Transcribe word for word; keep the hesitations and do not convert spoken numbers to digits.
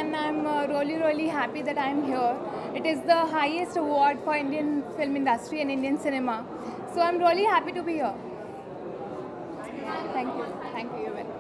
and I'm uh, really, really happy that I'm here. It is the highest award for Indian film industry and Indian cinema. So I'm really happy to be here. Thank you. Thank you.